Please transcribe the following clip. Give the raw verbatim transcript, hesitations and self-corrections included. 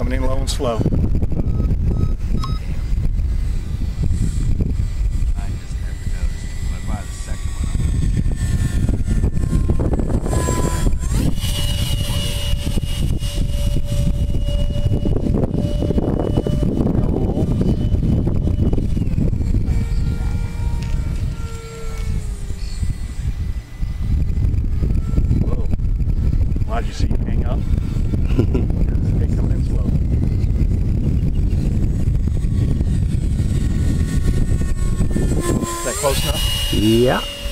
Coming in low and slow. Glad you see you hang up. Okay, coming in slow. Is that close enough? Yeah.